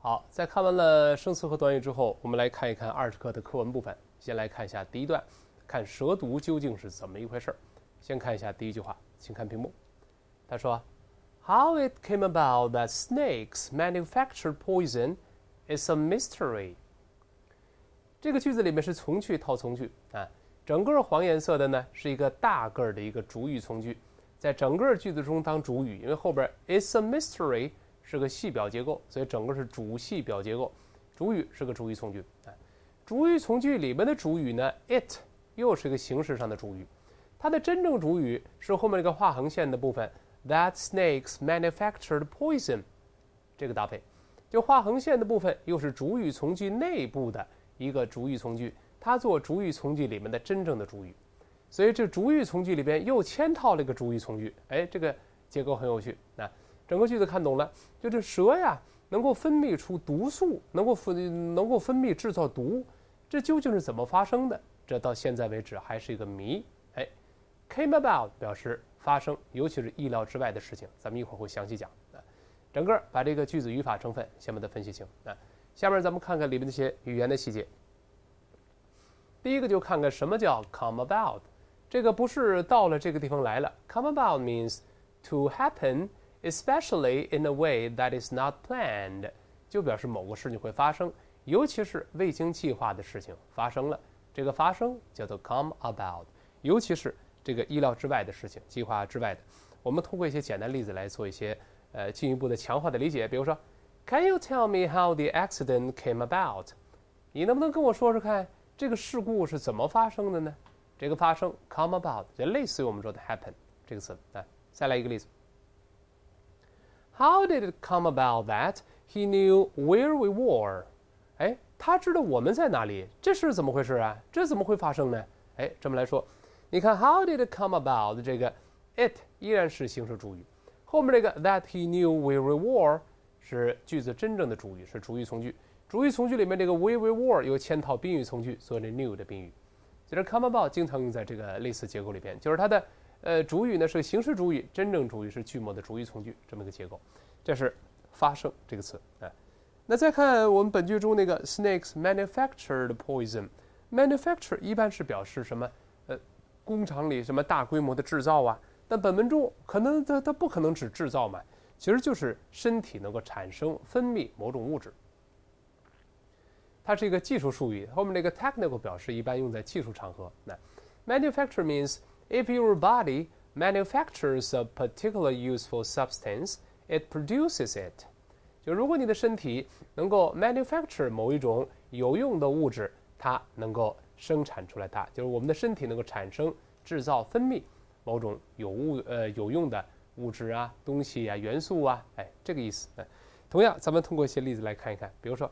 好，在看完了生词和短语之后，我们来看一看20课的课文部分。先来看一下第一段，看蛇毒究竟是怎么一回事。先看一下第一句话，请看屏幕。他说 How it came about that snakes manufactured poison is a mystery。 这个句子里面是从句套从句啊，整个黄颜色的呢是一个大个的一个主语从句，在整个句子中当主语，因为后边 is a mystery是个系表结构，所以整个是主系表结构，主语是个主语从句啊。主语从句里面的主语呢 it 又是一个形式上的主语，它的真正主语是后面这个画横线的部分 that snakes manufactured poison 这个搭配，就画横线的部分又是主语从句内部的一个主语从句，它做主语从句里面的真正的主语，所以这主语从句里边又嵌套了一个主语从句，哎，这个结构很有趣啊。整个句子看懂了，就这蛇呀能够分泌出毒素，能够分泌制造毒，这究竟是怎么发生的？这到现在为止还是一个谜。哎 ，came about 表示发生，尤其是意料之外的事情，咱们一会儿会详细讲啊。整个把这个句子语法成分先把它分析清啊。下面咱们看看里面那些语言的细节。第一个就看看什么叫 come about， 这个不是到了这个地方来了 ，come about means to happen。Especially in a way that is not planned， 就表示某个事情会发生，尤其是未经计划的事情发生了，这个发生叫做 come about， 尤其是这个意料之外的事情，计划之外的。我们通过一些简单例子来做一些进一步的强化的理解。比如说 ，Can you tell me how the accident came about？ 你能不能跟我说说看，这个事故是怎么发生的呢？这个发生 come about 就类似于我们说的 happen 这个词。来，再来一个例子。How did it come about that he knew where we were？ 哎，他知道我们在哪里，这是怎么回事啊？这怎么会发生呢？哎，这么来说，你看 How did it come about？ 这个 it 依然是形式主语，后面这个 that he knew where we were 是句子真正的主语，是主语从句。主语从句里面这个 where we were 有嵌套宾语从句，所以这 knew 的宾语。就是 come about 经常用在这个类似结构里边，就是它的主语呢是形式主语，真正主语是句末的主语从句，这么一个结构。这是发生这个词啊。那再看我们本句中那个 snakes manufactured poison，manufacture 一般是表示什么？工厂里什么大规模的制造啊？但本文中可能它不可能只制造嘛，其实就是身体能够产生分泌某种物质。它是一个技术术语，后面这个 technical 表示一般用在技术场合。那 manufacture means if your body manufactures a particular useful substance，it produces it。就如果你的身体能够 manufacture 某一种有用的物质，它能够生产出来它，就是我们的身体能够产生、制造、分泌某种有用的物质啊、东西啊、元素啊，哎，这个意思。同样，咱们通过一些例子来看一看，比如说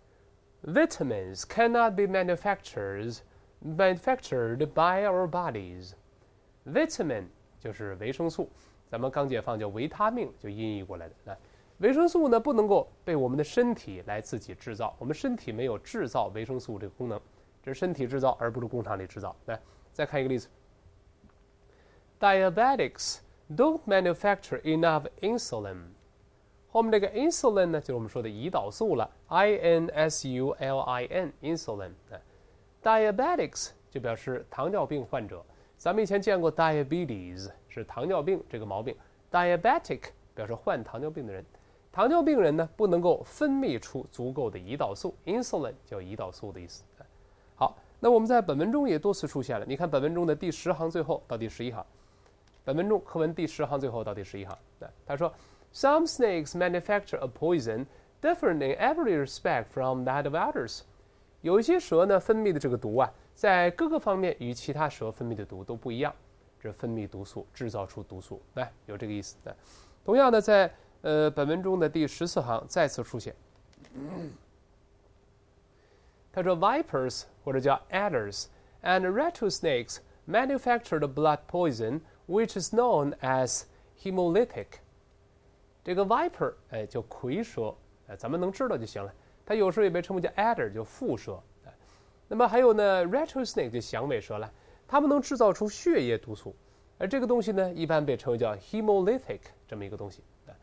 ，Vitamins cannot be manufactured by our bodies。Vitamin 就是维生素，咱们刚解放叫维他命，就音译过来的。维生素呢不能够被我们的身体来自己制造，我们身体没有制造维生素这个功能，这是身体制造，而不是工厂里制造。来，再看一个例子 ，Diabetics don't manufacture enough insulin。后面这个 insulin 呢，就是我们说的胰岛素了 ，insulin insulin。Diabetics 就表示糖尿病患者。咱们以前见过 diabetes 是糖尿病这个毛病 ，diabetic 表示患糖尿病的人。糖尿病人呢不能够分泌出足够的胰岛素 ，insulin 叫胰岛素的意思。好，那我们在本文中也多次出现了。你看本文中的第10行最后到第11行，本文中课文第10行最后到第11行，他说 Some snakes manufacture a poison different in every respect from that of others。有一些蛇呢分泌的这个毒啊，在各个方面与其他蛇分泌的毒都不一样。这分泌毒素，制造出毒素，来有这个意思。同样的，在本文中的第14行再次出现。他说 Vipers 或者叫 adders and rattlesnakes manufacture the blood poison which is known as hemolytic。这个 viper 叫蝰蛇，咱们能知道就行了。它有时候也被称为叫 adder， 叫蝮蛇。那么还有呢 rattlesnake 就响尾蛇了，它们能制造出血液毒素，而这个东西呢一般被称为叫 hemolytic 这么一个东西。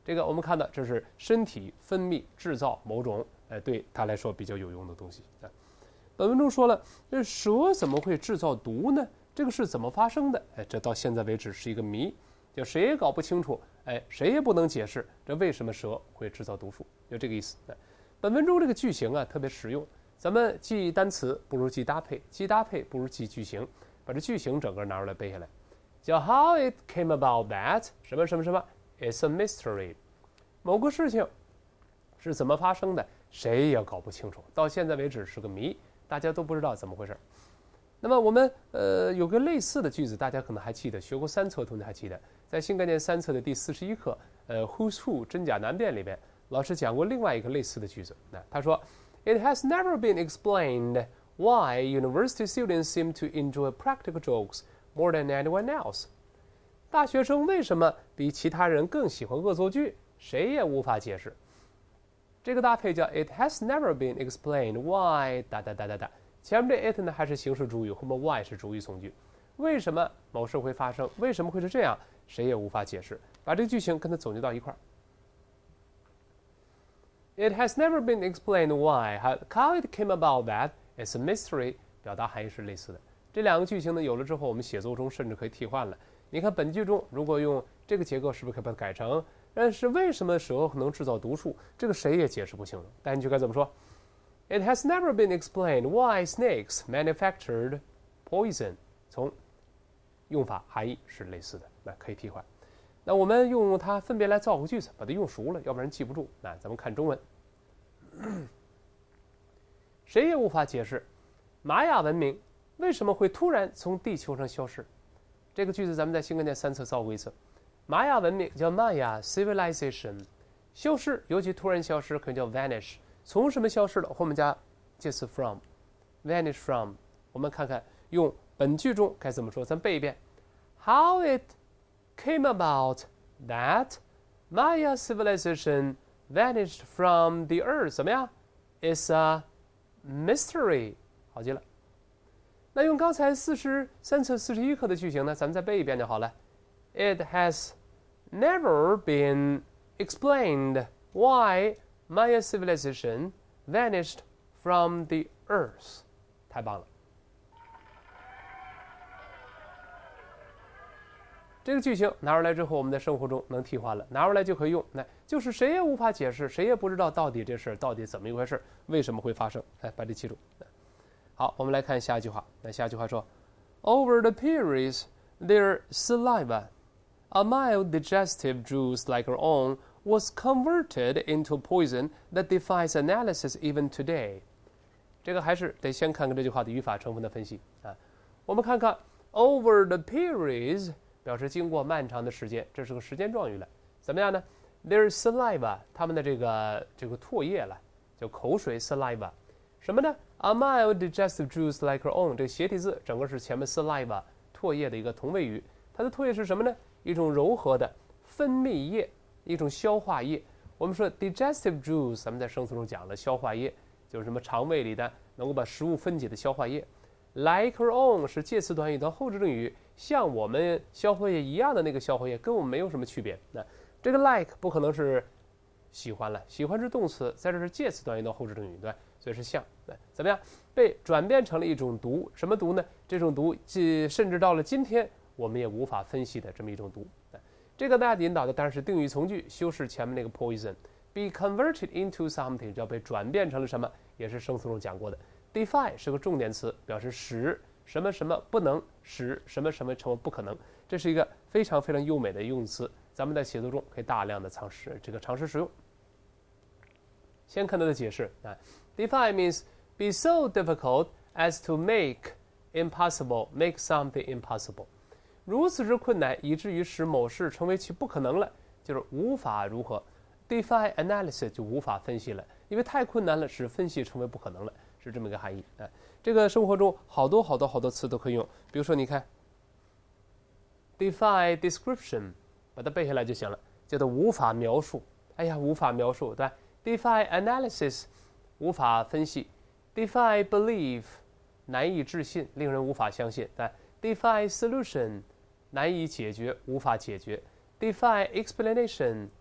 这个我们看到这是身体分泌制造某种对他来说比较有用的东西啊。本文中说了，这蛇怎么会制造毒呢？这个是怎么发生的？这到现在为止是一个谜，就谁也搞不清楚，谁也不能解释这为什么蛇会制造毒素，就这个意思。本文中这个句型啊特别实用，咱们记单词不如记搭配，记搭配不如记句型，把这句型整个拿出来背下来。叫 How it came about that 什么什么什么 is a mystery， 某个事情是怎么发生的，谁也搞不清楚，到现在为止是个谜，大家都不知道怎么回事。那么我们有个类似的句子，大家可能还记得，学过3册的同学还记得，在新概念3册的第41课Who's Who 真假难辨里边，老师讲过另外一个类似的句子。他说 It has never been explained why university students seem to enjoy practical jokes more than anyone else。 大学生为什么比其他人更喜欢恶作剧，谁也无法解释。这个搭配叫 It has never been explained why 哒哒哒哒哒，前面这 it 呢还是形式主语，后面 why 是主语从句。为什么某事会发生？为什么会是这样？谁也无法解释。把这个句型跟它总结到一块儿。It has never been explained why how it came about that it's a mystery， 表达含义是类似的。这两个句型呢有了之后，我们写作中甚至可以替换了。你看本句中，如果用这个结构，是不是可以把它改成？但是为什么蛇能制造毒素？这个谁也解释不清楚。但你就该怎么说 ？It has never been explained why snakes manufactured poison。从用法含义是类似的，那可以替换。那我们用它分别来造个句子，把它用熟了，要不然记不住。那咱们看中文，谁也无法解释玛雅文明为什么会突然从地球上消失。这个句子咱们在新概念3册造过一次。玛雅文明叫 Maya Civilization， 消失，尤其突然消失，可以叫 vanish。从什么消失了？后面加介词 from，vanish from。我们看看用本句中该怎么说，咱背一遍。How it came about that Maya civilization vanished from the earth， 怎么样 ？Is a mystery。好极了。那用刚才43册41课的句型呢，咱们再背一遍就好了。It has never been explained why Maya civilization vanished from the earth。太棒了。这个句型拿出来之后，我们在生活中能替换了，拿出来就可以用。那就是谁也无法解释，谁也不知道到底这事到底怎么一回事，为什么会发生？把这记住。好，我们来看下一句话。那下一句话说 ，Over the periods, their saliva, a mild digestive juice like our own, was converted into poison that defies analysis even today。这个还是得先看看这句话的语法成分的分析啊。我们看看 over the periods。表示经过漫长的时间，这是个时间状语了。怎么样呢 ？Their saliva， 他们的这个唾液了，叫口水 saliva。什么呢 ？A mild digestive juice like our own， 这斜体字整个是前面 saliva 唾液的一个同位语。它的唾液是什么呢？一种柔和的分泌液，一种消化液。我们说 digestive juice， 咱们在生词中讲了，消化液就是什么肠胃里的能够把食物分解的消化液。Like our own 是介词短语当后置定语，像我们消化液一样的那个消化液，跟我们没有什么区别。那这个 like 不可能是喜欢了，喜欢是动词，在这是介词短语当后置定语，对，所以是像。怎么样？被转变成了一种毒，什么毒呢？这种毒甚至到了今天我们也无法分析的这么一种毒。这个大家引导的当然是定语从句，修饰前面那个 poison。Be converted into something 就要被转变成了什么，也是生词中讲过的。Defy 是个重点词，表示使什么什么不能，使什么什么成为不可能。这是一个非常非常优美的用词，咱们在写作中可以大量的尝试使用。先看它的解释啊 ，Defy means be so difficult as to make impossible，make something impossible。如此之困难，以至于使某事成为其不可能了，就是无法如何。Defy analysis 就无法分析了，因为太困难了，使分析成为不可能了。是这么一个含义啊，这个生活中好多词都可以用，比如说你看 ，defy description， 把它背下来就行了，叫做无法描述。哎呀，无法描述，对吧 ？defy analysis， 无法分析 ；defy belief， 难以置信，令人无法相信，对吧 ？defy solution， 难以解决，无法解决；defy explanation，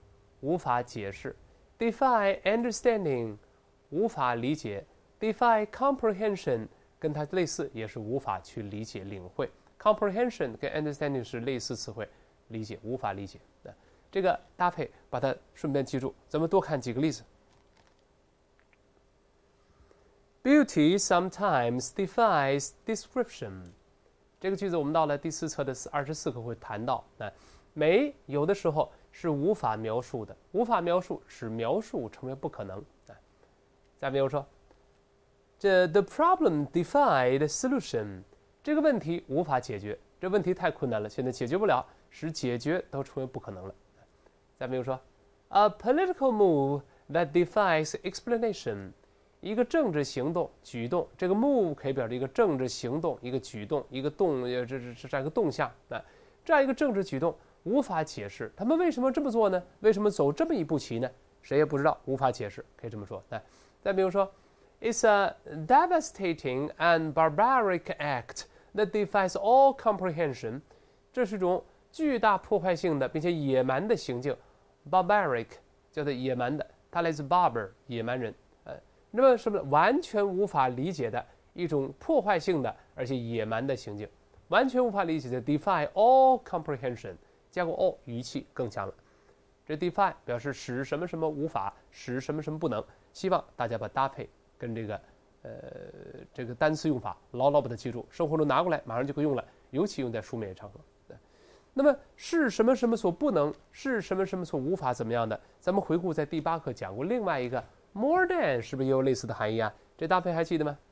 无法解释 ；defy understanding， 无法理解 ；defy comprehension， 跟它类似，也是无法去理解、领会。comprehension 跟 understanding 是类似词汇，理解、无法理解的。这个搭配，把它顺便记住。咱们多看几个例子。Beauty sometimes defies description。这个句子我们到了第4册的24课会谈到。美有的时候是无法描述的，无法描述使描述成为不可能。再比如说，the problem defied solution。这个问题无法解决，这问题太困难了，现在解决不了，使解决都成为不可能了。再比如说 ，a political move that defies explanation。一个政治行动、举动，这个 move 可以表示一个政治行动、一个举动、一个这样一个动向。这样一个政治举动无法解释，他们为什么这么做呢？为什么走这么一步棋呢？谁也不知道，无法解释，可以这么说。再比如说 ，It's a devastating and barbaric act that defies all comprehension。这是一种巨大破坏性的并且野蛮的行径 ，barbaric 叫做野蛮的，它来自 barbar 野蛮人。那么是不是完全无法理解的一种破坏性的而且野蛮的行径？完全无法理解的 defy all comprehension， 加过 all 语气更强了。这 defy 表示使什么什么无法，使什么什么不能。希望大家把搭配跟这个单词用法牢牢把它记住，生活中拿过来马上就可以用了，尤其用在书面场合。那么是什么什么所不能，是什么什么所无法怎么样的？咱们回顾在第8课讲过另外一个。More than 是不是也有类似的含义啊？这搭配还记得吗？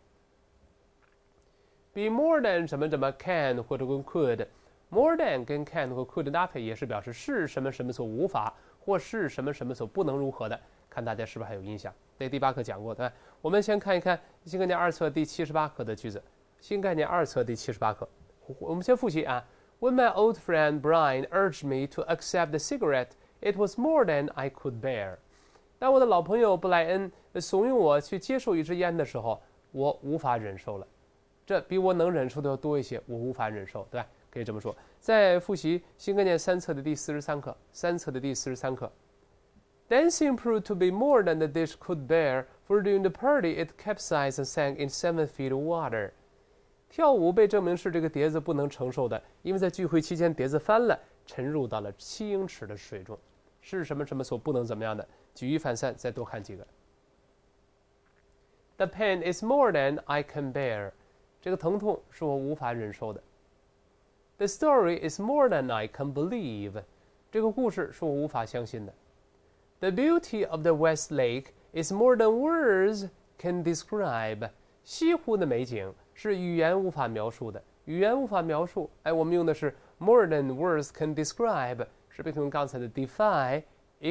Be more than 什么什么 can 或者跟 could，more than 跟 can 和 could 搭配也是表示是什么什么所无法，或是什么什么所不能如何的。看大家是不是还有印象？在第8课讲过的。我们先看一看新概念2册第78课的句子。新概念2册第78课，我们先复习啊。When my old friend Brian urged me to accept the cigarette, it was more than I could bear. 当我的老朋友布莱恩怂恿我去接受一支烟的时候，我无法忍受了。这比我能忍受的要多一些，我无法忍受，对吧？可以这么说。再复习新概念3册的第43课，3册的第43课。Dancing proved to be more than the dish could bear, for during the party it capsized and sank in 7 feet of water. 跳舞被证明是这个碟子不能承受的，因为在聚会期间碟子翻了，沉入到了7英尺的水中。是什么什么所不能怎么样的？举一反三，再多看几个。The pain is more than I can bear. 这个疼痛是我无法忍受的。The story is more than I can believe. 这个故事是我无法相信的。The beauty of the West Lake is more than words can describe. 西湖的美景是语言无法描述的。语言无法描述，我们用的是 more than words can describe， 是不是跟刚才的 defy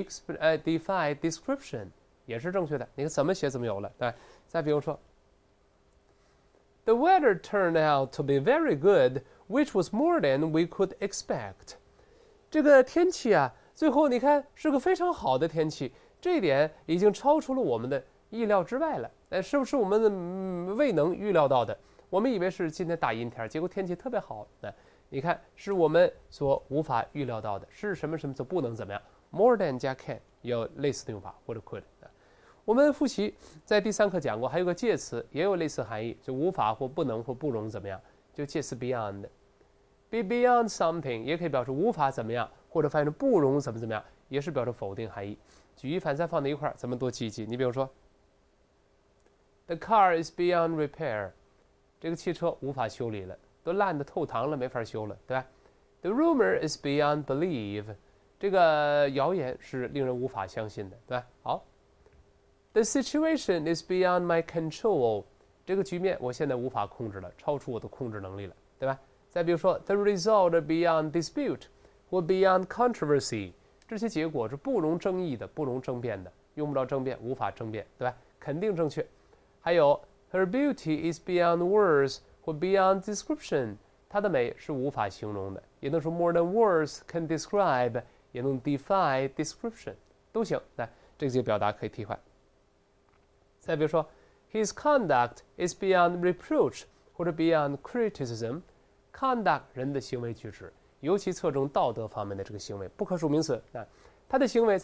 description 也是正确的？你看怎么写怎么有了。对，再比如说 ，The weather turned out to be very good, which was more than we could expect. 这个天气啊，最后你看是个非常好的天气，这一点已经超出了我们的意料之外了。是不是我们未能预料到的？我们以为是今天大阴天，结果天气特别好。你看，是我们所无法预料到的，是什么什么就不能怎么样。More than 加 can 也有类似的用法，或者 could。我们复习在第3课讲过，还有个介词也有类似含义，就无法或不能或不容怎么样，就介词 beyond。Be beyond something 也可以表示无法怎么样，或者翻译成不容怎么样，也是表示否定含义。举一反三放在一块儿，咱们多记一记。你比如说 ，The car is beyond repair。这个汽车无法修理了，都烂得透膛了，没法修了，对吧 ？The rumor is beyond belief， 这个谣言是令人无法相信的，对吧？好 ，The situation is beyond my control， 这个局面我现在无法控制了，超出我的控制能力了，对吧？再比如说 ，The result beyond dispute 或 beyond controversy， 这些结果是不容争议的、不容争辩的，用不着争辩，无法争辩，对吧？肯定正确。还有。Her beauty is beyond words 或 beyond description， 她的美是无法形容的，也能说 more than words can describe， 也能 defy description， 都行。来，这些表达可以替换。再比如说 ，His conduct is beyond reproach 或者 beyond criticism。conduct 人的行为举止，尤其侧重道德方面的这个行为，不可数名词。他的行为怎么样？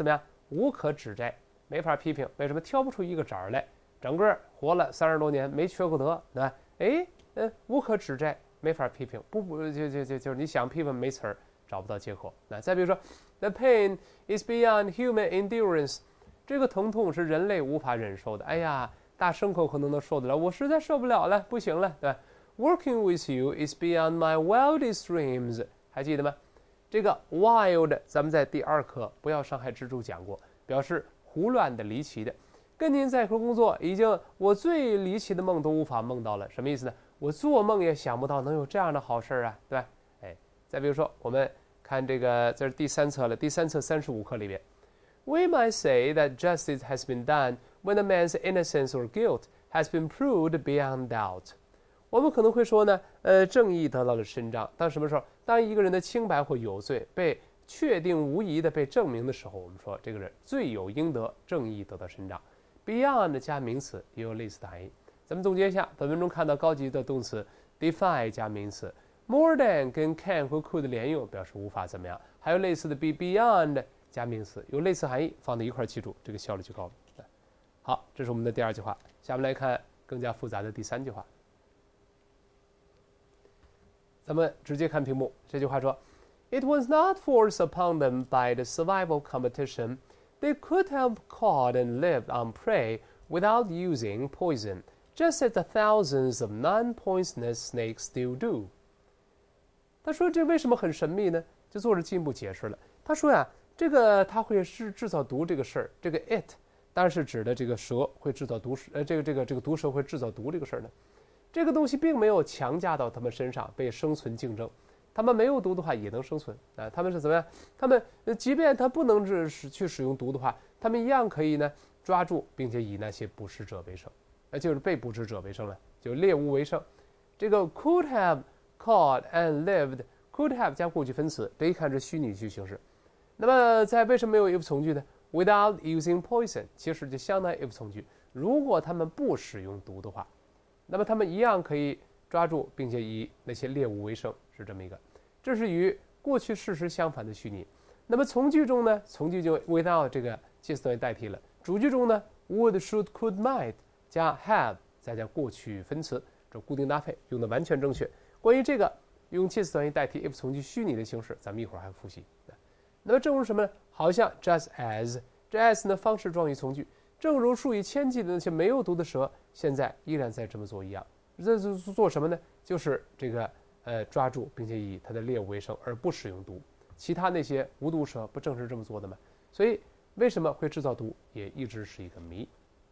无可指摘，没法批评。为什么挑不出一个褶儿来？整个活了30多年，没缺过德，对吧？无可指摘，没法批评。就是你想批评没词儿，找不到借口。那再比如说 ，The pain is beyond human endurance， 这个疼痛是人类无法忍受的。哎呀，大牲口可能能受得了，我实在受不了了，不行了，对吧？Working with you is beyond my wildest dreams， 还记得吗？这个 wild， 咱们在第2课不要伤害蜘蛛讲过，表示胡乱的、离奇的。跟您在一块工作，已经我最离奇的梦都无法梦到了，什么意思呢？我做梦也想不到能有这样的好事啊，对吧？再比如说，我们看这个，这是第3册了，第3册35课里边 ，We might say that justice has been done when a man's innocence or guilt has been proved beyond doubt。我们可能会说呢，正义得到了伸张。当什么时候？当一个人的清白或有罪被确定无疑的被证明的时候，我们说这个人罪有应得，正义得到伸张。Beyond 加名词也有类似的含义。咱们总结一下，本文中看到高级的动词 defy 加名词 ，more than 跟 can 和 could 连用，表示无法怎么样。还有类似的 be beyond 加名词，有类似含义，放在一块记住，这个效率就高了。好，这是我们的第2句话。下面来看更加复杂的第3句话。咱们直接看屏幕，这句话说 ，It was not forced upon them by the survival competition. They could have caught and lived on prey without using poison, just as the thousands of non-poisonous snakes still do. 他说这为什么很神秘呢？就作者进一步解释了。他说呀，这个他会制造毒这个事儿，这个 it 当然是指的这个蛇会制造毒，这个毒蛇会制造毒这个事儿呢。这个东西并没有强加到他们身上被生存竞争。他们没有毒的话也能生存啊！他们是怎么样？他们即便他不能去使用毒的话，他们一样可以呢抓住并且以那些捕食者为生，就是被捕食者为生了，就猎物为生。这个 could have caught and lived could have 加过去分词，这一看是虚拟句形式。那么在为什么没有 if 从句呢 ？Without using poison， 其实就相当于 if 从句。如果他们不使用毒的话，那么他们一样可以抓住并且以那些猎物为生，是这么一个。这是与过去事实相反的虚拟。那么从句中呢，从句就 without 这个介词短语代替了。主句中呢 would should could might 加 have 再加过去分词，这固定搭配用的完全正确。关于这个用介词短语代替 if 从句虚拟的形式，咱们一会儿还复习。那么正如什么呢？好像 just as 这 as 呢方式状语从句，正如数以千计的那些没有毒的蛇现在依然在这么做一样。这是做什么呢？就是这个抓住并且以它的猎物为生，而不使用毒。其他那些无毒蛇不正是这么做的吗？所以为什么会制造毒，也一直是一个谜。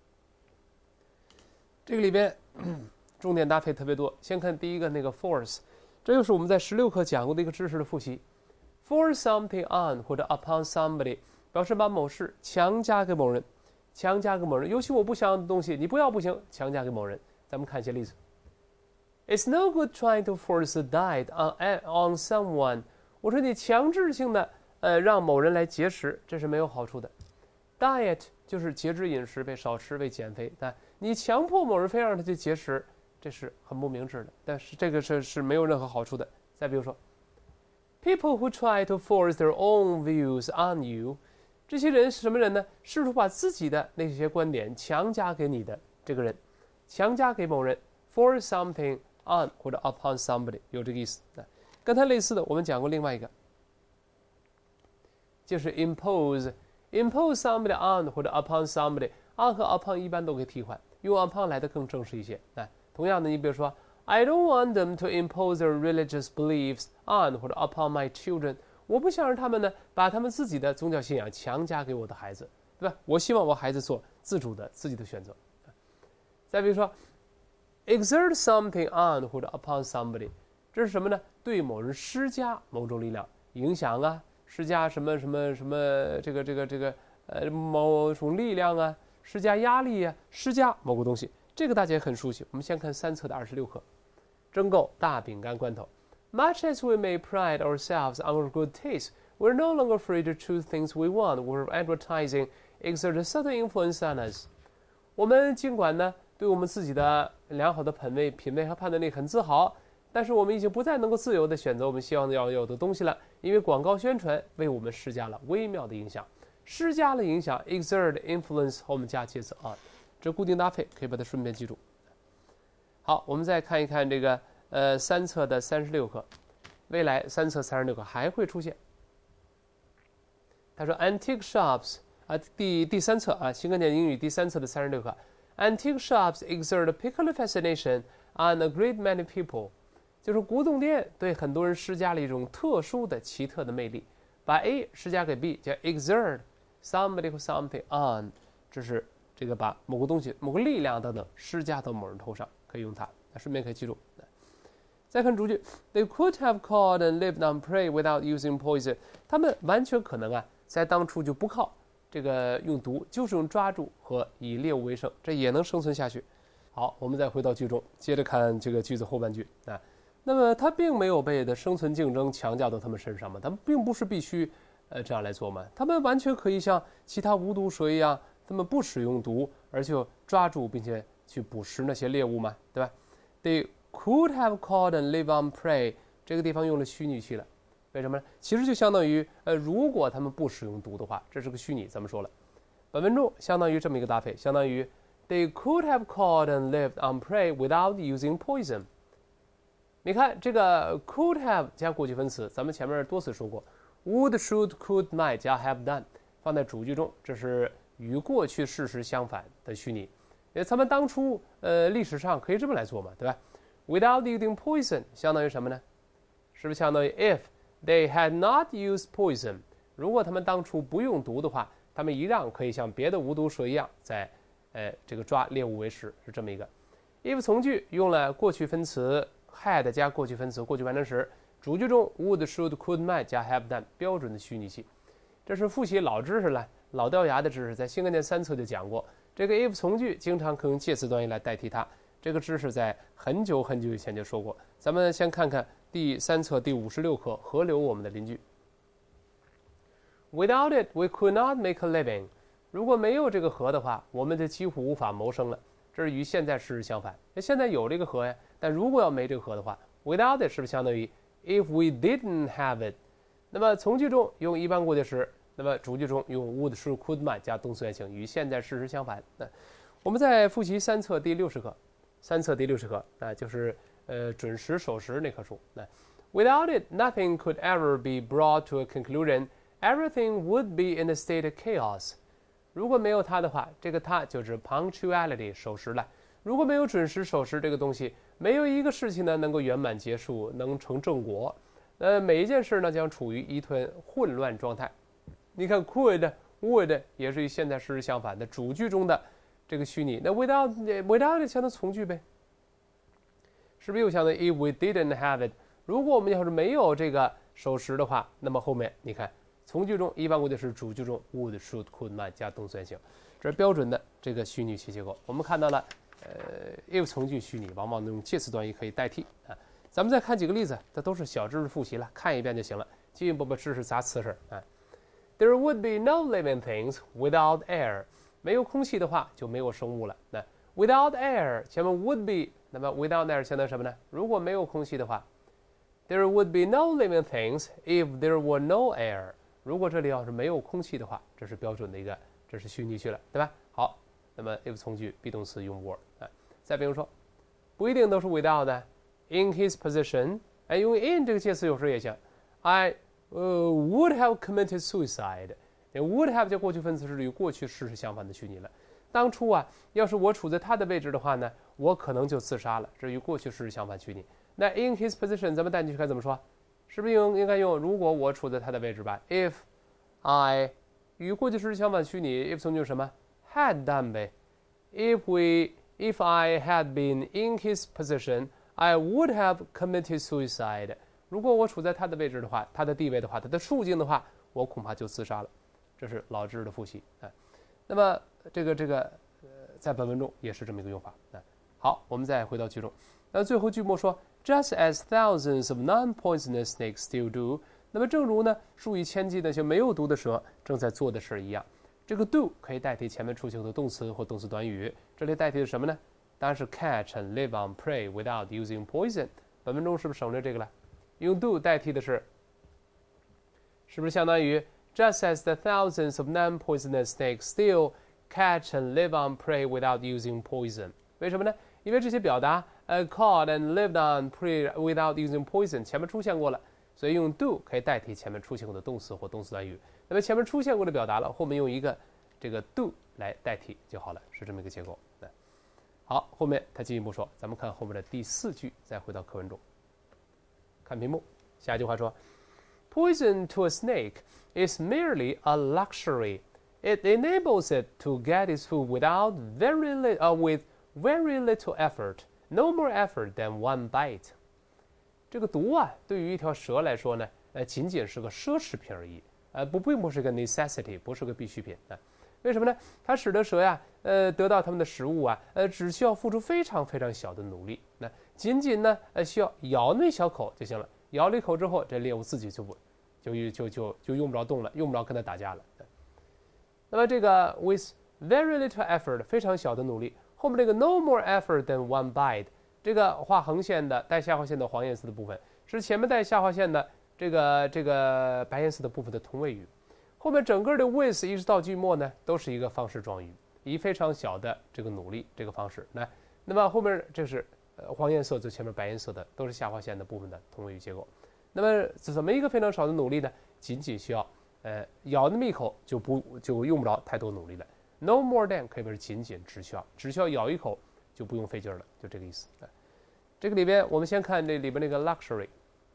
这个里边重点搭配特别多。先看第一个那个 force， 这又是我们在16课讲过的一个知识的复习。force something on 或者 upon somebody 表示把某事强加给某人，强加给某人。尤其我不想要的东西，你不要不行，强加给某人。咱们看一些例子。It's no good trying to force a diet on someone。我说你强制性的让某人来节食，这是没有好处的。Diet 就是节制饮食，为少吃，为减肥。但你强迫某人非让他去节食，这是很不明智的。但是这个是没有任何好处的。再比如说 ，People who try to force their own views on you， 这些人是什么人呢？试图把自己的那些观点强加给你的这个人，强加给某人 ，force something on 或者 upon somebody 有这个意思。跟它类似的，我们讲过另外一个，就是 impose somebody on 或者 upon somebody。on 和 upon 一般都可以替换，用 upon 来的更正式一些。同样的，你比如说 I don't want them to impose their religious beliefs on 或者 upon my children。我不想让他们呢把他们自己的宗教信仰强加给我的孩子，对吧？我希望我孩子做自主的自己的选择。再比如说 exert something on 或者 upon somebody， 这是什么呢？对某人施加某种力量、影响啊，施加什么这个某种力量啊，施加压力啊，施加某个东西，这个大家也很熟悉。我们先看3册的26课，争购大饼干罐头。Much as we may pride ourselves on our good taste, we're no longer free to choose things we want, where advertising exerts a subtle influence on us。我们尽管呢对我们自己的良好的品味和判断力很自豪，但是我们已经不再能够自由地选择我们希望要有的东西了，因为广告宣传为我们施加了微妙的影响。 施加了影响 exert influence 后面加介词 on， 这固定搭配可以把它顺便记住。好，我们再看一看这个3册的36课，未来3册36课还会出现。他说 antique shops 啊，第3册啊，新概念英语第3册的36课 ，antique shops exert a peculiar fascination on a great many people， 就是古董店对很多人施加了一种特殊的、奇特的魅力。把 A 施加给 B， 叫 exert somebody or something on， 这是这个把某个东西、某个力量等等施加到某人头上，可以用它。顺便可以记住。再看主句 ，They could have caught and lived on prey without using poison。他们完全可能啊，在当初就不靠这个用毒，就是用抓住和以猎物为生，这也能生存下去。好，我们再回到句中，接着看这个句子后半句啊。那么它并没有被的生存竞争强加到他们身上嘛，他们并不是必须这样来做嘛，他们完全可以像其他无毒蛇一样，他们不使用毒，而且抓住并且去捕食那些猎物嘛，对吧？ They could have caught and live on prey， 这个地方用了虚拟句了，为什么呢？其实就相当于如果他们不使用毒的话，这是个虚拟，咱们说了，本文中相当于这么一个搭配，相当于 They could have caught and lived on prey without using poison。你看这个 could have 加过去分词，咱们前面多次说过 would should could might 加 have done 放在主句中，这是与过去事实相反的虚拟。咱们当初历史上可以这么来做嘛，对吧？ Without using poison 相当于什么呢？是不是相当于 if they had not used poison？ 如果他们当初不用毒的话，他们一样可以像别的无毒蛇一样在这个抓猎物为食，是这么一个。if 从句用了过去分词 had 加过去分词过去完成时，主句中 would should could might 加 have done 标准的虚拟器。这是复习老知识了，老掉牙的知识，在新概念3册就讲过。这个 if 从句经常可用介词短语来代替它，这个知识在很久很久以前就说过。咱们先看看第3册第56课河流我们的邻居。Without it, we could not make a living。如果没有这个河的话，我们就几乎无法谋生了。这是与现在事实相反。现在有这个河呀，但如果要没这个河的话 ，without it 是不是相当于 if we didn't have it？ 那么从句中用一般过去时，那么主句中用 would should could might 加动词原形，与现在事实相反。那我们再复习3册第60课，3册第60课啊，就是准时守时那棵树。那 Without it, nothing could ever be brought to a conclusion. Everything would be in a state of chaos. 如果没有它的话，这个它就是 punctuality 守时了。如果没有准时守时这个东西，没有一个事情呢能够圆满结束，能成正果。每一件事呢将处于一团混乱状态。你看 could would 也是与现在事实相反的，主句中的这个虚拟。那 without it 相当于从句呗，是不是又相当于 if we didn't have it？ 如果我们要是没有这个守时的话，那么后面你看从句中一般过去时，主句中 would should could might 加动词原形，这是标准的这个虚拟器结构。我们看到了if 从句虚拟往往用介词短语可以代替啊。咱们再看几个例子，这都是小知识复习了，看一遍就行了，进一步把知识砸瓷实啊。There would be no living things without air。没有空气的话，就没有生物了。那 without air 前面 would be， 那么 without air 相当于什么呢？如果没有空气的话 ，there would be no living things if there were no air。如果这里要是没有空气的话，这是标准的一个，这是虚拟句了，对吧？好，那么 if 从句 be 动词用 were 啊。再比如说，不一定都是 without 的 ，in his position， 哎，用 in 这个介词有时候也行 ，I would have committed suicide。would have 这过去分词是与过去事实相反的虚拟了。当初啊，要是我处在他的位置的话呢，我可能就自杀了，这与过去事实相反虚拟。那 in his position 咱们单句该怎么说？是不是应该用如果我处在他的位置吧 ？If I 与过去事实相反虚拟 ，if 从句什么 had done 呗。If I had been in his position, I would have committed suicide。如果我处在他的位置的话，他的地位的话，他的处境的话，我恐怕就自杀了。这是老知识的复习啊。那么这个在本文中也是这么一个用法啊。好，我们再回到句中。那最后句末说 ，just as thousands of non-poisonous snakes still do。那么正如呢数以千计那些没有毒的蛇正在做的事一样，这个 do 可以代替前面出现的动词或动词短语。这里代替的什么呢？当然是 catch and live on prey without using poison。本文中是不是省略这个了？用 do 代替的是不是相当于 just as the thousands of non-poisonous snakes still catch and live on prey without using poison。为什么呢？因为这些表达caught and lived on prey without using poison 前面出现过了，所以用 do 可以代替前面出现过的动词或动词短语。那么前面出现过的表达了，后面用一个这个 do 来代替就好了，是这么一个结构。好，后面他进一步说，咱们看后面的第4句，再回到课文中。看屏幕，下一句话说 ：“Poison to a snake is merely a luxury. It enables it to get its food with very little effort, no more effort than one bite。”这个毒啊，对于一条蛇来说呢，仅仅是个奢侈品而已，并不是个 necessity， 不是个必需品啊。为什么呢？它使得蛇呀，得到它们的食物啊，只需要付出非常非常小的努力，那仅仅呢，需要咬那一小口就行了。咬了一口之后，这猎物自己就用不着动了，用不着跟它打架了。那么这个 with very little effort 非常小的努力，后面这个 no more effort than one bite 这个画横线的带下划线的黄颜色的部分，是前面带下划线的这个白颜色的部分的同位语。后面整个的 with 一直到句末呢，都是一个方式状语，以非常小的这个努力这个方式来。那么后面这是黄颜色，就前面白颜色的都是下划线的部分的同位语结构。那么怎么一个非常少的努力呢？仅仅需要咬那么一口就用不着太多努力了。No more than 可以是仅仅只需要咬一口就不用费劲了，就这个意思。这个里边我们先看这里边那个 luxury，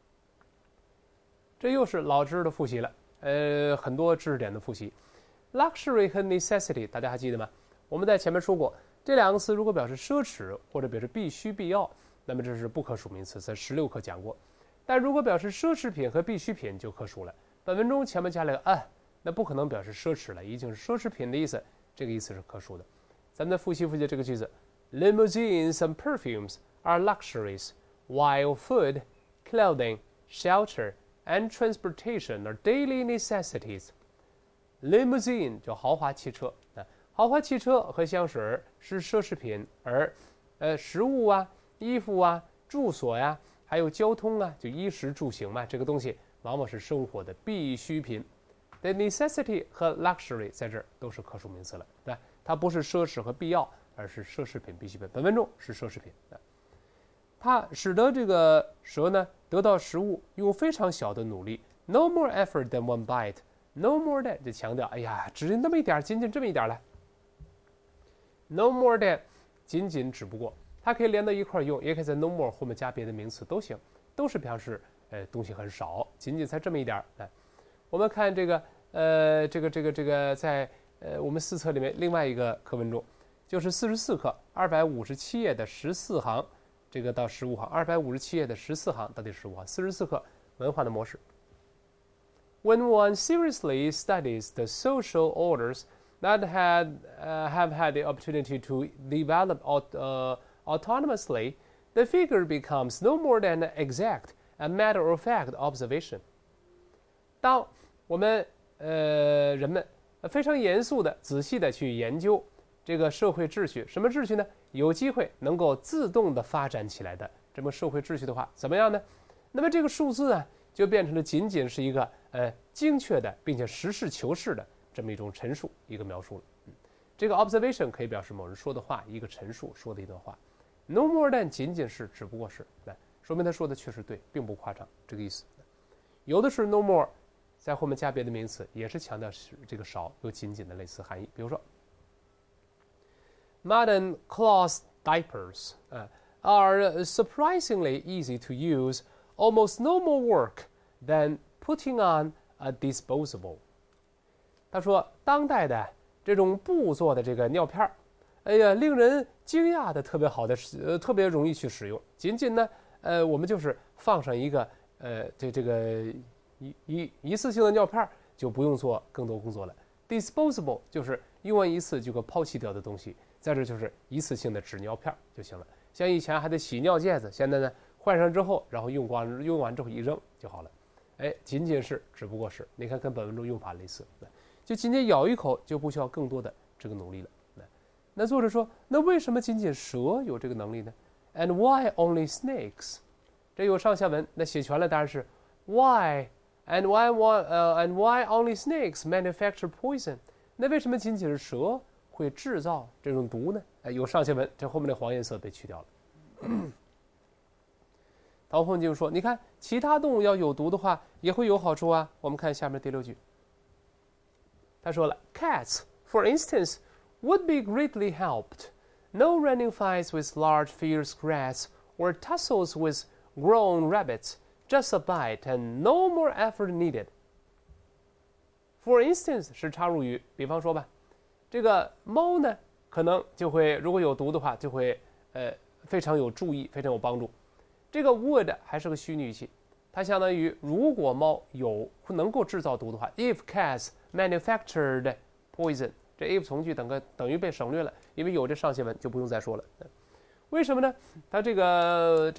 这又是老知识的复习了。很多知识点的复习 ，luxury 和 necessity 大家还记得吗？我们在前面说过，这两个词如果表示奢侈或者表示必须必要，那么这是不可数名词，在16课讲过。但如果表示奢侈品和必需品就可数了。本文中前面加了个那不可能表示奢侈了，已经是奢侈品的意思，这个意思是可数的。咱们再复习这个句子 ：Limousines and perfumes are luxuries, while food, clothing, shelter.and transportation are daily necessities. Limousine 叫豪华汽车，豪华汽车和香水是奢侈品，而食物啊、衣服啊、住所呀，还有交通啊，就衣食住行嘛，这个东西往往是生活的必需品。The necessity 和 luxury 在这儿都是可数名词了，对吧？它不是奢侈和必要，而是奢侈品、必需品。本文中是奢侈品。它使得这个蛇呢得到食物用非常小的努力 ，no more effort than one bite，no more than 就强调，哎呀，只那么一点，仅仅这么一点了。no more than 仅仅只不过，它可以连到一块用，也可以在 no more 后面加别的名词都行，都是表示东西很少，仅仅才这么一点。我们看这个在我们4册里面另外一个课文中，就是44课257页的14行。这个到15行，257页的14行到第15行，44课文化的模式。When one seriously studies the social orders that have had the opportunity to develop autonomously, the figure becomes no more than an exact and matter-of-fact observation. 当我们人们非常严肃的、仔细的去研究这个社会秩序，什么秩序呢？有机会能够自动的发展起来的这么社会秩序的话，怎么样呢？那么这个数字啊，就变成了仅仅是一个精确的并且实事求是的这么一种陈述，一个描述了。这个 observation 可以表示某人说的话，一个陈述说的一段话。No more than 仅仅是，只不过是，说明他说的确实对，并不夸张，这个意思。有的是 no more 在后面加别的名词，也是强调这个少有仅仅的类似含义，比如说。Modern cloth diapers are surprisingly easy to use, almost no more work than putting on a disposable. 他说，当代的这种布做的这个尿片哎呀，令人惊讶的特别好的，特别容易去使用。仅仅呢，我们就是放上一个这个一次性的尿片就不用做更多工作了。Disposable 就是用完一次就可抛弃掉的东西。在这就是一次性的纸尿片就行了，像以前还得洗尿介子，现在呢换上之后，然后用完之后一扔就好了。仅仅是，只不过是，你看跟本文中用法类似，就仅仅咬一口就不需要更多的这个努力了。那作者说，那为什么仅仅蛇有这个能力呢 ？And why only snakes？ 这有上下文，那写全了当然是 Why And why only snakes manufacture poison？ 那为什么仅仅是蛇会制造这种毒呢？有上下文，这后面的黄颜色被去掉了。陶凤就说：“你看，其他动物要有毒的话，也会有好处啊。”我们看下面第6句，他说了 ：“Cats, for instance, would be greatly helped. No running fights with large fierce rats, or tussles with grown rabbits. Just a bite, and no more effort needed.” For instance 是插入语，比方说吧，这个猫呢，可能就会如果有毒的话，就会非常有注意，非常有帮助。这个 would 还是个虚拟语气，它相当于如果猫能够制造毒的话 ，if cats manufactured poison， 这 if 从句等于被省略了，因为有这上下文就不用再说了。为什么呢？它这个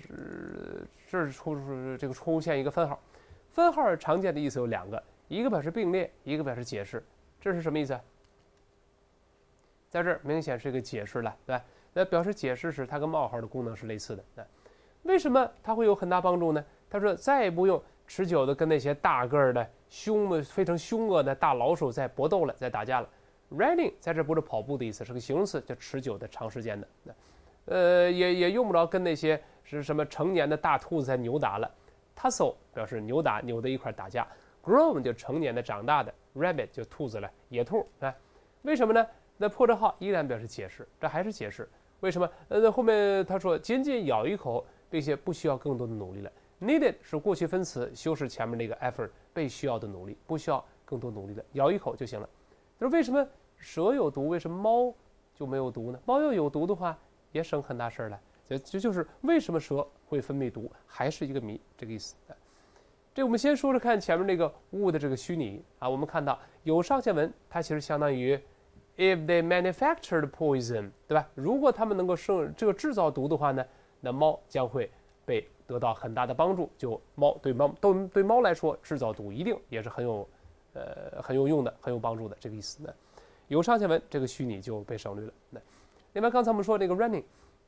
出现一个分号，分号常见的意思有2个，一个表示并列，一个表示解释。这是什么意思啊？在这儿明显是一个解释了，对吧？那表示解释时，它跟冒号的功能是类似的。为什么它会有很大帮助呢？他说再也不用持久的跟那些大个儿的非常凶恶的大老鼠在搏斗了，在打架了。Running 在这不是跑步的意思，是个形容词，叫持久的、长时间的。也用不着跟那些是什么成年的大兔子在扭打了。Tussle 表示扭打，扭在一块打架。Grown 就成年的、长大的。Rabbit 就兔子了，野兔啊。为什么呢？那破折号依然表示解释，这还是解释。为什么？那后面他说仅仅咬一口，并且不需要更多的努力了。Needed 是过去分词，修饰前面那个 effort， 被需要的努力，不需要更多努力了，咬一口就行了。就是为什么蛇有毒，为什么猫就没有毒呢？猫要有毒的话，也省很大事儿了。就是为什么蛇会分泌毒，还是一个谜，这个意思。这我们先说说看前面那个 would 的这个虚拟啊，我们看到有上下文，它其实相当于 if they manufactured poison， 对吧？如果他们能够制造毒的话呢，那猫将会被得到很大的帮助。就对猫来说，制造毒一定也是很有用的，很有帮助的这个意思呢。有上下文，这个虚拟就被省略了。另外，刚才我们说这个 running，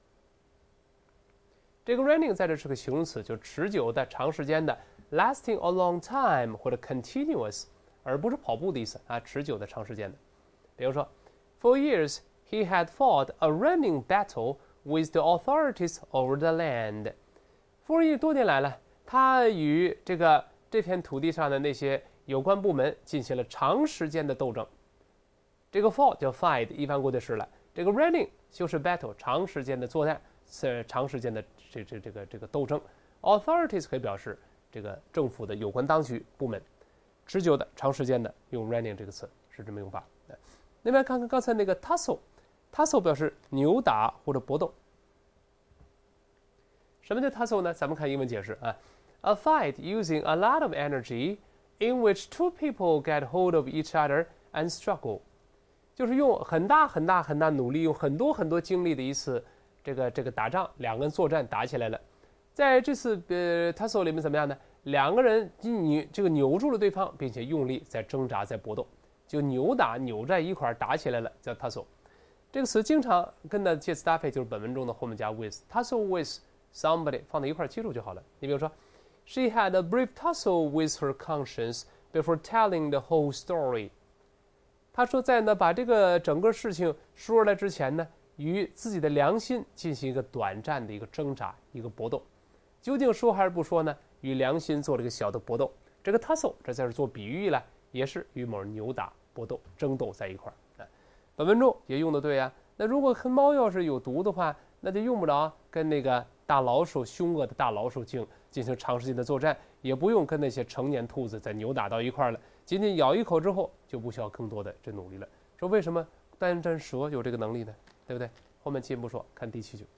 这个 running 在这是个形容词，就持久的、长时间的 ，lasting a long time 或者 continuous， 而不是跑步的意思啊，持久的、长时间的。比如说 ，For years he had fought a running battle with the authorities over the land。For 多年来了，他与这片土地上的那些有关部门进行了长时间的斗争。这个 fought 叫 fight， 一般过去式了。这个 running 修饰 battle， 长时间的作战，长时间的这个斗争。authorities 可以表示这个政府的有关当局部门，持久的、长时间的，用 running 这个词是这么用法。另外，看看刚才那个 tussle 表示扭打或者搏斗。什么叫 tussle 呢？咱们看英文解释啊 ，a fight using a lot of energy in which two people get hold of each other and struggle。就是用很大努力，用很多精力的一次这个打仗，两个人作战打起来了。在这次tussle 里面怎么样呢？两个人扭住了对方，并且用力在挣扎，在搏斗，就扭在一块打起来了，叫 tussle。这个词经常跟的介词搭配就是本文中的后面加 with， tussle with somebody 放在一块记住就好了。你比如说 ，She had a brief tussle with her conscience before telling the whole story。他说，在呢把这个整个事情说出来之前呢，与自己的良心进行一个短暂的一个挣扎，一个搏斗。究竟说还是不说呢？与良心做了一个小的搏斗。这个 tussle 这在这做比喻了，也是与某人扭打、搏斗、争斗在一块儿。本文中也用的对啊。那如果跟猫要是有毒的话，那就用不着跟那个凶恶的大老鼠进行长时间的作战，也不用跟那些成年兔子在扭打到一块儿了。仅仅咬一口之后，就不需要更多的这努力了。说为什么单蛇有这个能力呢？对不对？后面进一步说，看第7句。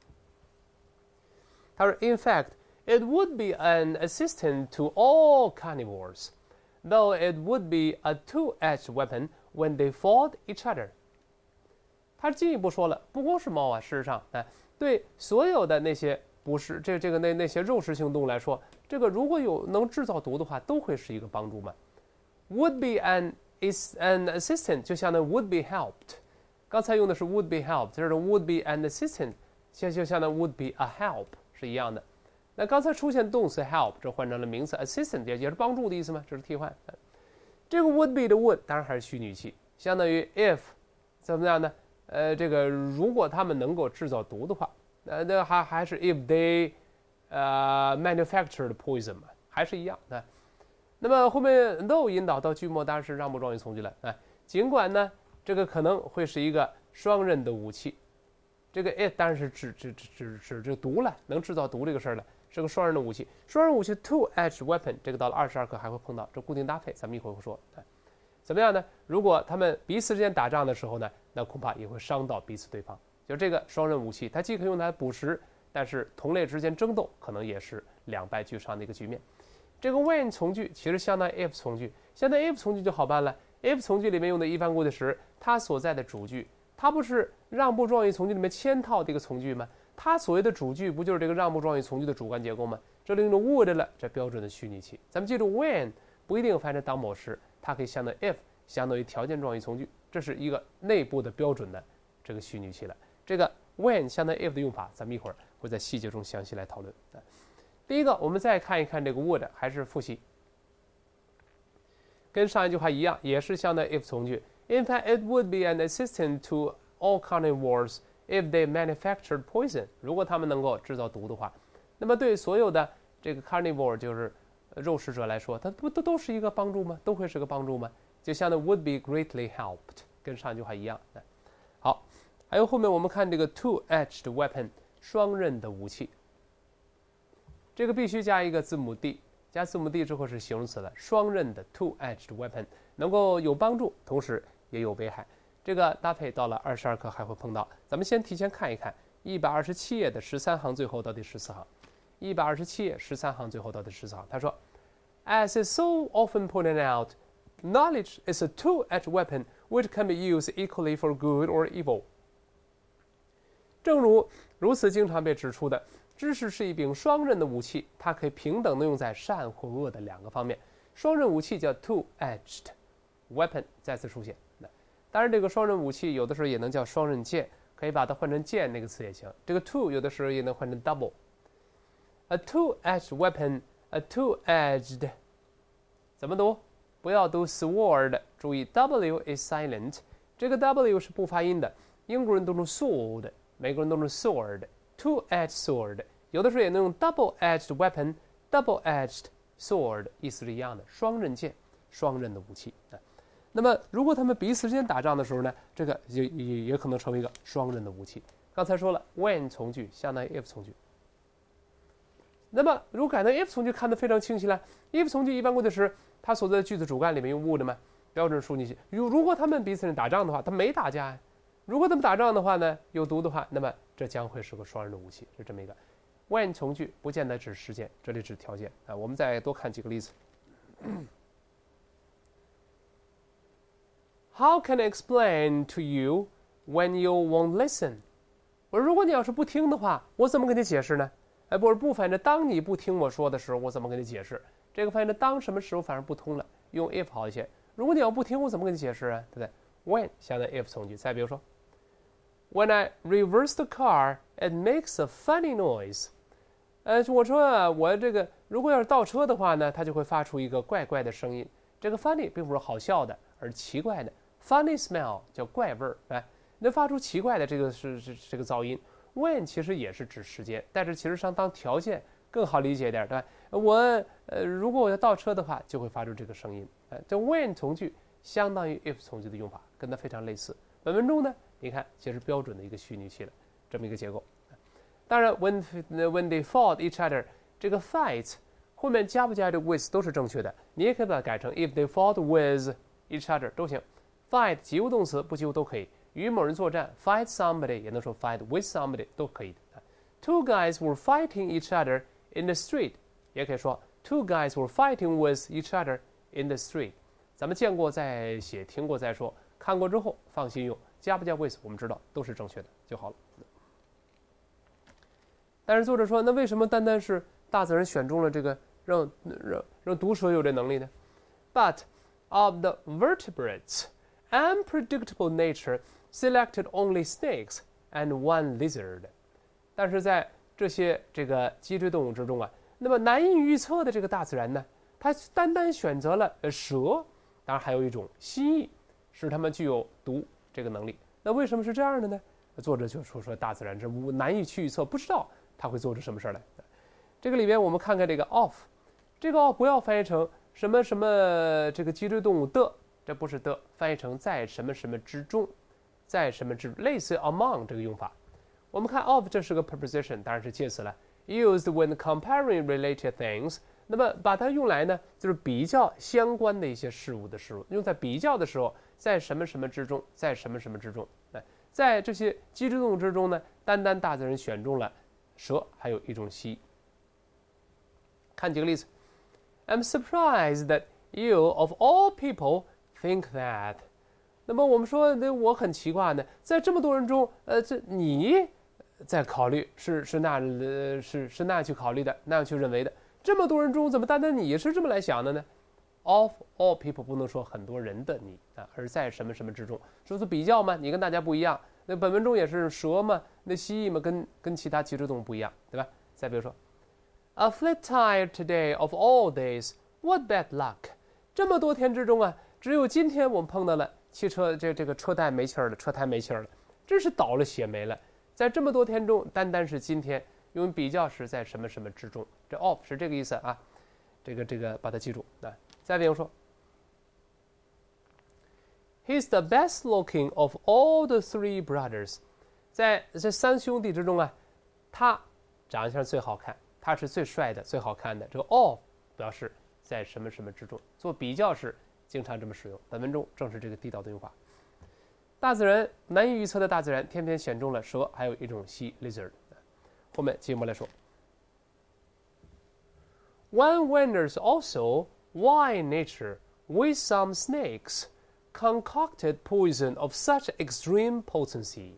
他说 ，In fact, it would be an assistant to all carnivores, though it would be a two-edged weapon when they fought each other。他进一步说了，不光是猫啊，事实上，对所有的那些不是那些肉食性动物来说，这个如果能制造毒的话，都会是一个帮助嘛。Would be an assistant 就相当于 would be helped， 刚才用的是 would be helped， 这是 would be an assistant， 就相当于 would be a help 是一样的。 那刚才出现动词 help， 这换成了名词 assistant， 也是帮助的意思嘛，这是替换。这个 would be 的 would 当然还是虚拟器，相当于 if 怎么样呢？这个如果他们能够制造毒的话，那还是 if they manufactured poison 嘛，还是一样啊。那么后面 though 引导到句末当然是让步状语从句了啊。尽管呢，这个可能会是一个双刃的武器，这个 it 当然是指这毒了，能制造毒这个事儿了，是个双刃的武器。双刃武器 two-edged weapon， 这个到了22课还会碰到，这固定搭配，咱们一会儿会说。怎么样呢？如果他们彼此之间打仗的时候呢，那恐怕也会伤到彼此对方。就这个双刃武器，它既可以用来捕食，但是同类之间争斗，可能也是两败俱伤的一个局面。这个 when 从句其实相当于 if 从句，相当于 if 从句就好办了。if 从句里面用的一般过去时，它所在的主句，它不是让步状语从句里面嵌套的一个从句吗？它所谓的主句不就是这个让步状语从句的主观结构吗？这里用的 would 了，这标准的虚拟器。咱们记住 when 不一定翻成当某时，它可以相当于 if， 相当于条件状语从句，这是一个内部的标准的这个虚拟器了。这个 when 相当于 if 的用法，咱们一会儿会在细节中详细来讨论。第一个，我们再看一看这个 would， 还是复习，跟上一句话一样，也是相当于 if 从句。In fact, it would be an assistant to all carnivores if they manufactured poison。如果他们能够制造毒的话，那么对所有的这个 carnivore 就是肉食者来说，它不都是一个帮助吗？都会是个帮助吗？就相当于 would be greatly helped， 跟上一句话一样。好，还有后面我们看这个 two-edged weapon， 双刃的武器。这个必须加一个字母 d， 加字母 d 之后是形容词了，双刃的 two-edged weapon 能够有帮助，同时也有危害。这个搭配到了22课还会碰到。咱们先提前看一看127页的13行最后到第14行。127页13行最后到第14行，他说 ，As is so often pointed out, knowledge is a two-edged weapon which can be used equally for good or evil。正如如此经常被指出的，知识是一柄双刃的武器，它可以平等的用在善或恶的两个方面。双刃武器叫 two-edged weapon， 再次出现。当然，这个双刃武器有的时候也能叫双刃剑，可以把它换成剑那个词也行。这个 two 有的时候也能换成 double。A two-edged weapon, a two-edged， 怎么读？不要读 sword， 注意 W is silent， 这个 W 是不发音的。英国人读成 sword， 美国人读成 sword。Two-edged sword， 有的时候也能用 double-edged weapon，double-edged sword， 意思是一样的，双刃剑，双刃的武器。那么，如果他们彼此之间打仗的时候呢，这个也可能成为一个双刃的武器。刚才说了 ，when 从句相当于 if 从句。那么，如果改成 if 从句，看得非常清晰了。if 从句一般过去时，它所在的句子主干里面用 would 吗？标准数拟器。如果他们彼此人打仗的话，他没打架呀。如果他们打仗的话呢，有毒的话，那么这将会是个双刃的武器，是这么一个。when 从句不见得指事件，这里指条件啊。我们再多看几个例子。How can I explain to you when you won't listen？ 我说，如果你要是不听的话，我怎么跟你解释呢？不反正当你不听我说的时候，我怎么跟你解释？这个反正当什么时候反而不通了，用 if 好一些。如果你要不听，我怎么跟你解释啊？对不对 ？When 相当于 if 从句。再比如说 ，When I reverse the car, it makes a funny noise。我说我这个如果要是倒车的话呢，它就会发出一个怪怪的声音。这个 funny 并不是好笑的，而奇怪的。Funny smell 叫怪味儿，那发出奇怪的这个是这个噪音。When 其实也是指时间，但是其实上当条件更好理解一点，对吧？如果我要倒车的话，就会发出这个声音。这 when 从句相当于 if 从句的用法，跟它非常类似。本文中呢，你看其实标准的一个虚拟器了，这么一个结构。当然 when they fought each other， 这个 fight 后面加不加这个 with 都是正确的，你也可以把它改成 if they fought with each other 都行。fight 及物动词不及物都可以。与某人作战 ，fight somebody 也能说 fight with somebody 都可以的。Two guys were fighting each other in the street， 也可以说 two guys were fighting with each other in the street。咱们见过再写，听过再说，看过之后放心用，加不加 with 我们知道都是正确的就好了。但是作者说，那为什么单单是大自然选中了这个让毒蛇有这能力呢 ？But of the vertebrates, unpredictable nature selected only snakes and one lizard。但是在这些这个脊椎动物之中啊，那么难以预测的这个大自然呢，它单单选择了蛇，当然还有一种蜥蜴，使它们具有读这个能力。那为什么是这样的呢？作者就说大自然之难以去预测，不知道它会做出什么事来。这个里边我们看看这个 of， 这个 of 不要翻译成什么什么这个脊椎动物的，这不是的，翻译成在什么什么之中，在什么之类似 among 这个用法。我们看 of 这是个 preposition， 当然是介词了 ，used when comparing related things。那么把它用来呢，就是比较相关的一些事物的时候，用在比较的时候，在什么什么之中，在什么什么之中。在这些脊椎动物之中呢，单单大自然选中了蛇，还有一种蜥蜴。看几个例子 ，I'm surprised that you of all people think that。那么我们说，那我很奇怪呢，在这么多人中，这你在考虑是那样去考虑的，那样去认为的。这么多人中，怎么单单你是这么来想的呢 ？Of all people 不能说很多人的你啊，而在什么什么之中，说是比较嘛，你跟大家不一样。那本文中也是蛇嘛，那蜥蜴嘛，跟其他脊椎动物不一样，对吧？再比如说 ，A flat tire today of all days, what bad luck！ 这么多天之中啊，只有今天我们碰到了汽车这个车带没气儿了，车胎没气儿了，真是倒了血霉了。在这么多天中，单单是今天，因为比较是在什么什么之中，这 of 是这个意思啊，这个把它记住啊。再比如说 ，He's the best looking of all the three brothers。在这三兄弟之中啊，他长相最好看，他是最帅的、最好看的。这个 of 表示在什么什么之中，做比较时经常这么使用。本文中正是这个地道的用法。大自然难以预测的大自然，偏偏选中了蛇，还有一种蜥 lizard。后面节目来说 ，One wonders also why nature, with some snakes, concocted poison of such extreme potency.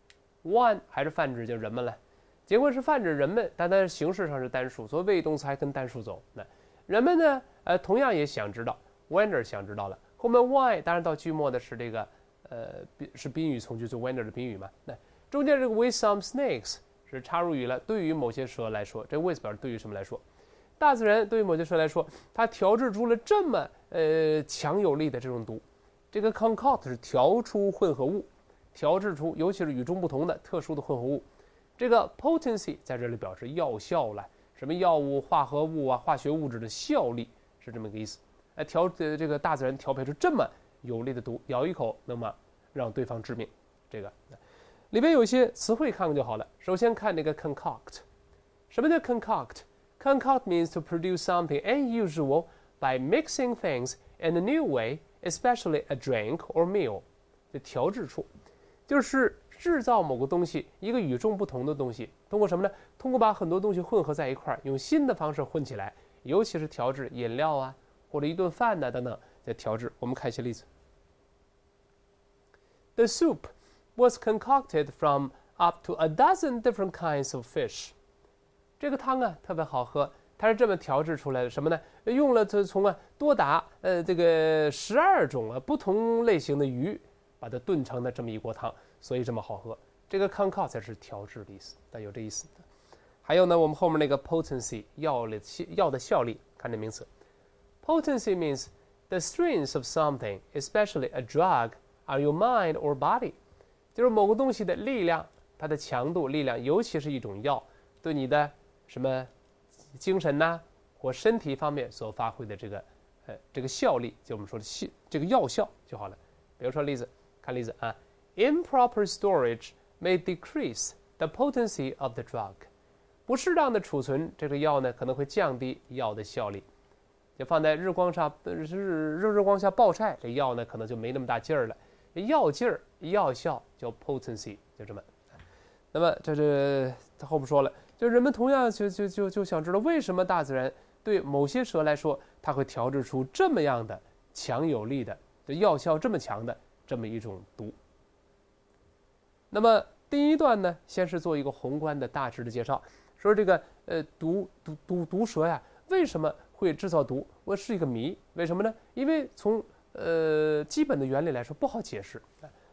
One 还是泛指就人们了，尽管是泛指人们，但它的形式上是单数，所以谓语动词还跟单数走。那人们呢，同样也想知道 ，wonder 想知道了。后面 why 当然到句末的是这个是宾语从句，就 wonder 的宾语嘛。那中间这个 with some snakes 是插入语了，对于某些蛇来说，这 with 表示对于什么来说？大自然对于某些蛇来说，它调制出了这么强有力的这种毒。这个 concoct 是调出混合物，调制出，尤其是与众不同的特殊的混合物。这个 potency 在这里表示药效了，什么药物、化合物啊、化学物质的效力是这么个意思。这个大自然调配出这么有力的毒，咬一口那么让对方致命。这个里边有一些词汇看看就好了。首先看那个 concoct， 什么叫 concoct？Concoct means to produce something unusual by mixing things in a new way, especially a drink or meal. 这调制出，就是制造某个东西，一个与众不同的东西，通过什么呢？通过把很多东西混合在一块儿，用新的方式混起来，尤其是调制饮料啊，或者一顿饭呐等等的调制。我们看一些例子。The soup was concocted from up to a dozen different kinds of fish. 这个汤啊特别好喝，它是这么调制出来的，什么呢？用了从多达这个12种不同类型的鱼，把它炖成的这么一锅汤，所以这么好喝。这个 concoct 才是调制的意思，但有这意思。还有呢，我们后面那个 potency 药的效力，看这名词。Potency means the strength of something, especially a drug, on your mind or body， 就是某个东西的力量，它的强度、力量，尤其是一种药，对你的什么精神呐、或身体方面所发挥的这个效力，就我们说的这个药效就好了。比如说例子，看例子啊 ，improper storage may decrease the potency of the drug。不适当的储存这个药呢，可能会降低药的效力。就放在日光下暴晒，这药呢可能就没那么大劲儿了。药劲儿、药效叫 potency， 就这么。那么这是他后面说了，就人们同样就想知道为什么大自然对某些蛇来说，它会调制出这么样的强有力的、药效这么强的这么一种毒。那么第一段呢，先是做一个宏观的大致的介绍，说这个毒蛇呀，为什么会制造毒？我是一个谜，为什么呢？因为从基本的原理来说不好解释。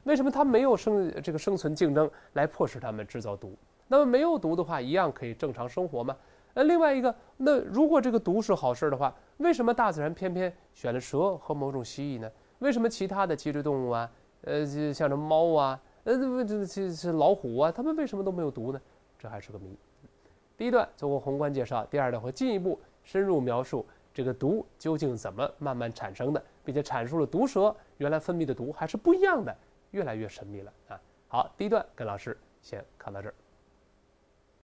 为什么它没有生存竞争来迫使它们制造毒？那么没有毒的话，一样可以正常生活吗？另外一个，那如果这个毒是好事的话，为什么大自然偏偏选了蛇和某种蜥蜴呢？为什么其他的脊椎动物啊，像这猫啊，这老虎啊，它们为什么都没有毒呢？这还是个谜。第一段做过宏观介绍，第二段会进一步深入描述这个毒究竟怎么慢慢产生的，并且阐述了毒蛇原来分泌的毒还是不一样的，越来越神秘了啊！好，第一段跟老师先看到这儿。